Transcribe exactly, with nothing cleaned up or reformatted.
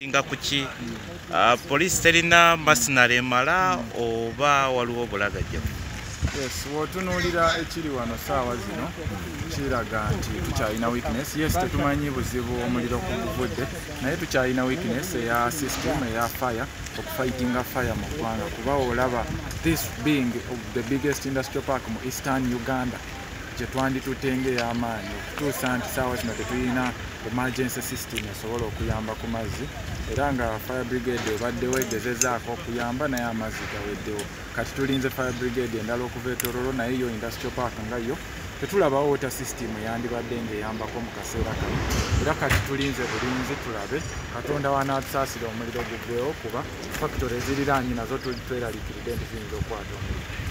Nga kuki uh, police terina masinale mala oba waliwo obulagajja? Yes, wotunuulira ekiri wano saawa zino kiraga nti tukyalina weakness. Yes, tetumanyi buzibu omuliro kuguvudde, naye tukyalina weakness eya system eya fire, okufightinga fire mu ggwanga, kuba olaba this being the biggest industrial park mu Eastern Uganda gye twanditutenge ey'amaanyi okutuusa nti saawa zino tetulina emergency system esobola okuyamba ku mazzi, era nga fire brigade ebaddewo egezezaako okuyamba naye amazzi gaweddewo. Kati tulinze fire brigade endala okuva e Tororo, naye yo industrial park nga yo tetulabawo water system yandibadde ng'eyambako mu kaseera kano, era kati tulinze bulinzi tulabe Katonda wanaatusaasira omuliro guggwewo, kuba factory eziriraanye nazo tweraliikiridde nti ziyinza okukwata omuliro.